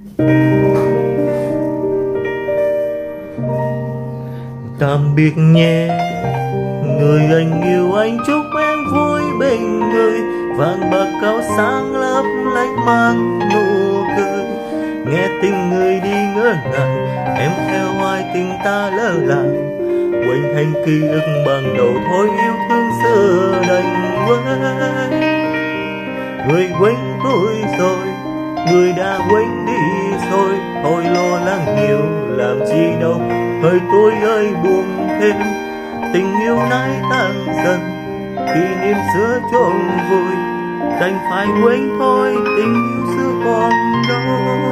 Tạm biệt nhé người anh yêu, anh chúc em vui bên người. Vàng bạc cao sáng lấp lánh mang nụ cười. Nghe tình người đi ngỡ ngàng, em theo ai tình ta lỡ làng. Quên thành ký ức ban đầu thôi, yêu thương xưa đành quên. Người quên tôi rồi, người đã quên đi rồi. Thôi lo lắng nhiều làm chi đâu, hơi tôi ơi buồn thêm. Tình yêu nay tan dần, kỷ niệm xưa chôn vùi. Đành phải quên thôi, tình yêu xưa còn đâu.